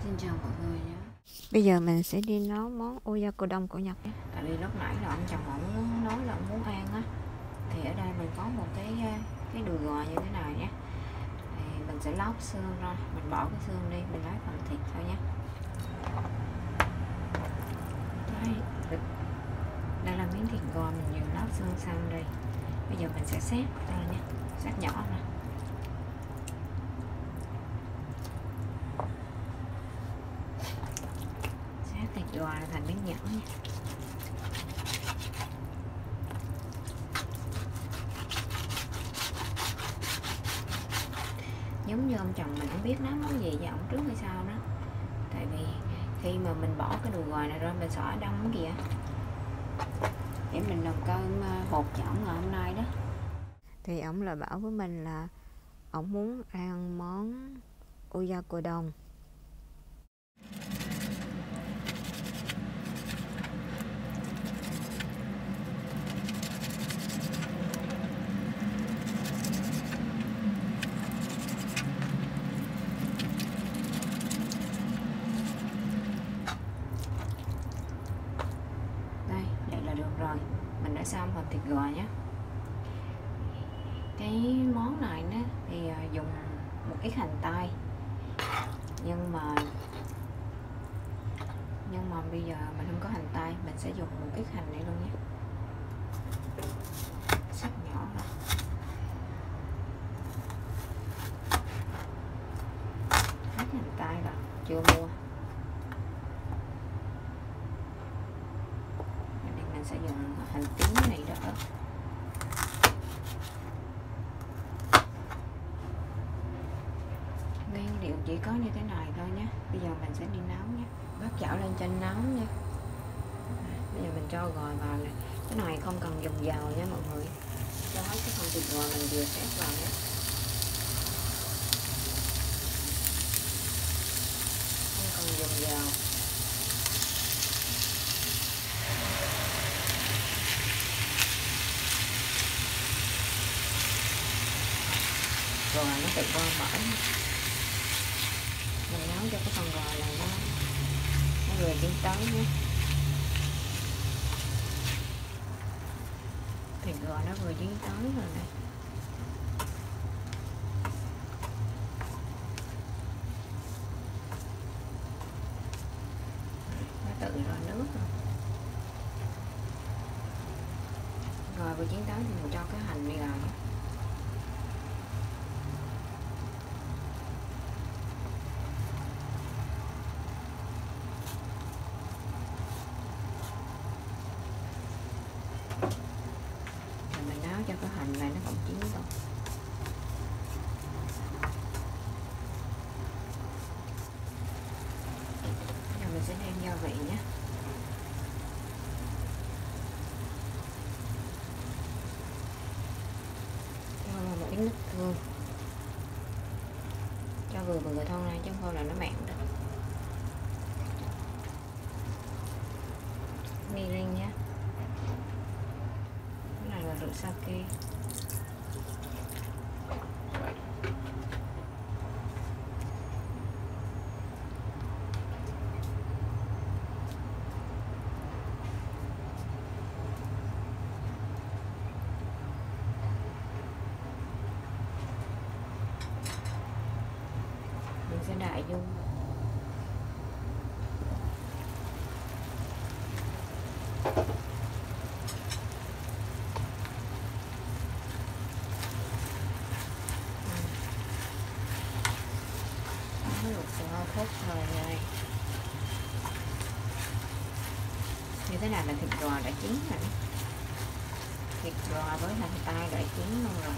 Xin chào mọi người nhé. Bây giờ mình sẽ đi nấu món oyakodon của Nhật. Tại vì lúc nãy là ông chồng ổng nói là ông muốn ăn á, thì ở đây mình có một cái đùi gò như thế này nhé. Thì mình sẽ lóc xương ra, mình bỏ cái xương đi, mình lấy phần thịt thôi nhé. Đây là miếng thịt gò mình vừa lóc xương xong đây. Bây giờ mình sẽ xếp ra nhé, xếp nhỏ ra. Xếp thịt gò thành miếng nhỏ nha. Giống như ông chồng mình không biết nấu món gì với ổng trước hay sao đó. Tại vì khi mà mình bỏ cái đùi gò này ra, mình xỏ đông kìa, để mình làm cơm hột cho ổng ngày hôm nay đó. Thì ổng là bảo với mình là ổng muốn ăn món oyakodon. Đây, vậy là được rồi. Mình đã xong phần thịt gò nhé. Cái món này đó thì dùng một ít hành tây, nhưng mà bây giờ mình không có hành tây, mình sẽ dùng một ít hành này luôn nhé. Sắc nhỏ ra. Hết hành tây rồi, chưa mua. Nên mình sẽ dùng hành tím này đỡ. Nguyên liệu chỉ có như thế này thôi nhé. Bây giờ mình sẽ đi nấu nhé. Bắt chảo lên trên nấu nha. Bây giờ mình cho gỏi vào này. Cái này không cần dùng dầu nha mọi người. Cho hết cái phần thịt gỏi mình vừa xếp vào nhé. Không cần dùng dầu. Rồi nó tự qua bở. Mình nấu cho cái phần gỏi này nó vừa chín tới nhé. Thịt gỏi nó vừa chín tới rồi này. Nó tự rồi nước rồi. Rồi vừa chín tới thì mình cho cái hành đi vào. Cho cái hành này nó còn chín rồi. Giờ mình sẽ nêm gia vị nhé. Cho một ít nước tương. Cho vừa vừa thôi này chứ không là nó mặn đó. Mirin nhé. Cái này là rượu sake. Mình sẽ đại dung. Phút rồi đây. Như thế này là thịt gò đã chín rồi. Thịt gò với hành tây đã chín luôn rồi.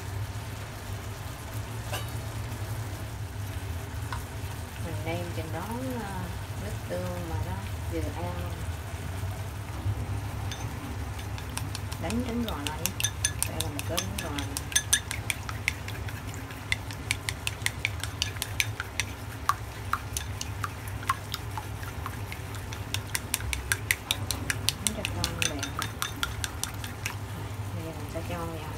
Mình nêm trên đó nước tương mà nó vừa ăn. Đánh trứng gò lại nhé. Đây là một cái trứng gò này. Cho vào nhé.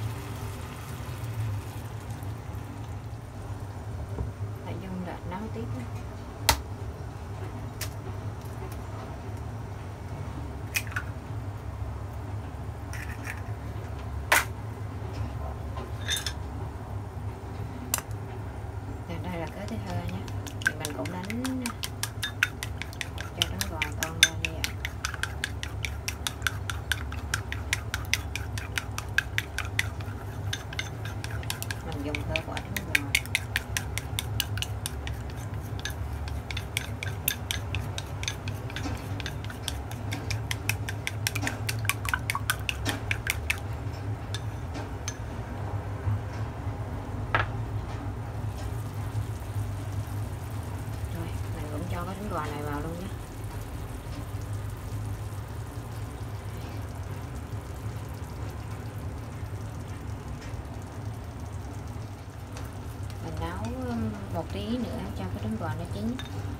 Tại dung đã nấu tiếp. tiếp theo nhé, thì mình cũng đánh cho trứng gà con ra như vậy. Mình dùng thơ quả trứng gà. Cho cái trứng gà này vào luôn nhé. Mình nấu một tí nữa cho cái trứng gà nó chín.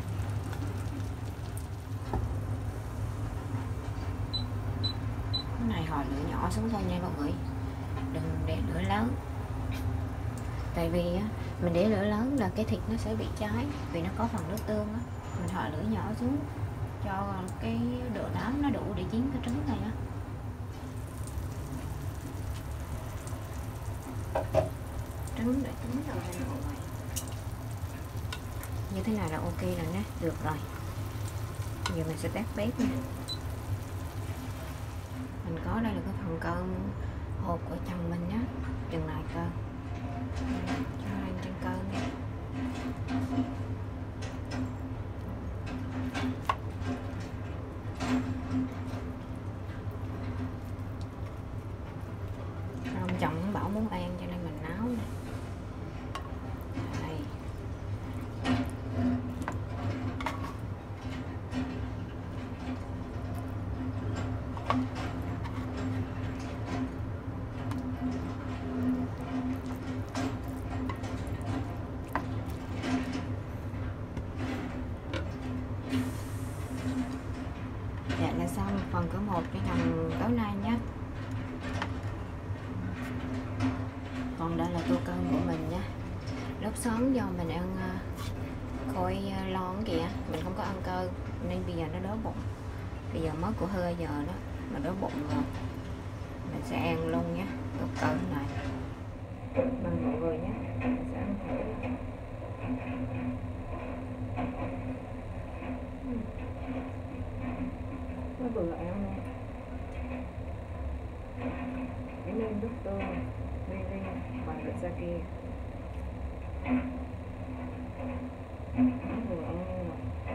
Cái này hồi lửa nhỏ xuống thôi nha mọi người, đừng để lửa lớn. Tại vì mình để lửa lớn là cái thịt nó sẽ bị cháy, vì nó có phần nước tương á. Mình hạ lửa nhỏ xuống cho cái độ nóng nó đủ để chín cái trứng này á. Trứng đã chín rồi nha mọi người. Như thế này là ok rồi nhé, được rồi. Giờ mình sẽ tắt bếp nha. Mình có đây là cái phần cơm hộp của chồng mình nhé, chừng này cơm cho lên trên cơm nha. Ông chồng bảo muốn ăn cho nên mình nấu nè. Đây. Dạ là xong phần cơm hộp cho chồng tối nay nhé. Còn đây là tô cơm của mình nha. Lúc sáng do mình ăn khối lon kìa, mình không có ăn cơm nên bây giờ nó đói bụng. Bây giờ mới của hơi giờ đó mà đói bụng rồi, mình sẽ ăn luôn nhé tô cơm này. Mời mọi người nhé, mình sẽ ăn thử. Nó vừa ăn luôn. Cái nêm nước tương riêng bằng được ra kia. Nó vừa ăn luôn.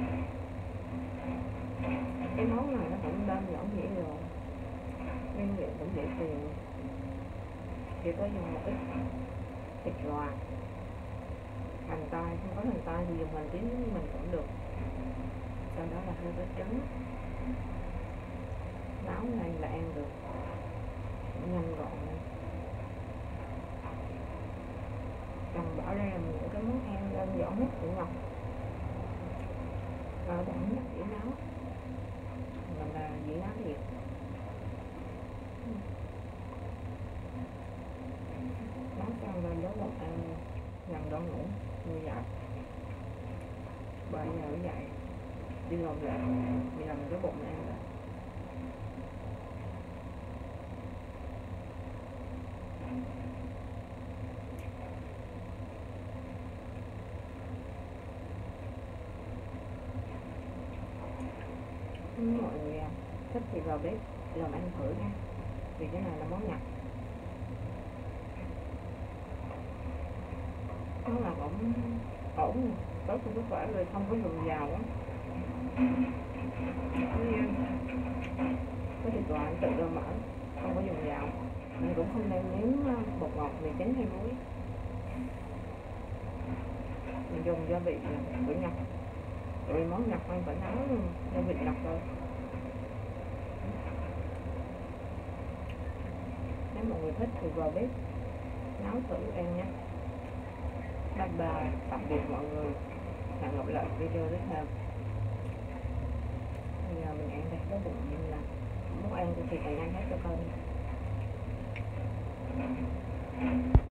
Cái món này nó cũng đơn giản dễ rồi, nguyên liệu cũng dễ tìm, chỉ có dùng một ít thịt gà, hành tây, không có hành tây thì dùng hành tím mình cũng được. Sau đó là hơi ít trứng, nấu này là ăn được, nhanh gọn. Chồng bảo đây là những cái món ăn đơn giản nhất của Ngọc, cơ bản nhất để nấu. Mình là dĩ nấu Việt. Nấu xong rồi đói bụng ăn gần đói ngủ như vậy. 3 giờ dậy đi làm lại, bây giờ mình đói bụng ăn rồi. Mọi người thích thì vào bếp làm ăn thử nha, vì cái này là món Nhật. Nó là cũng ổn, tốt cho sức khỏe rồi, không có dùng dầu á. Có thịt gà tự do mỡ, không có dùng dầu. Mình cũng không nên nếm bột ngọt, mì chính hay muối. Mình dùng gia vị của Nhật. Rồi món Nhật anh phải nấu gia vị Nhật thôi. Nếu mọi người thích thì vào bếp nấu thử ăn nhé. Bye bye, tạm biệt mọi người. Hẹn gặp lại video tiếp theo. Bây giờ mình ăn đây, đói bụng nhưng là muốn ăn thì phải nhanh hết cho con.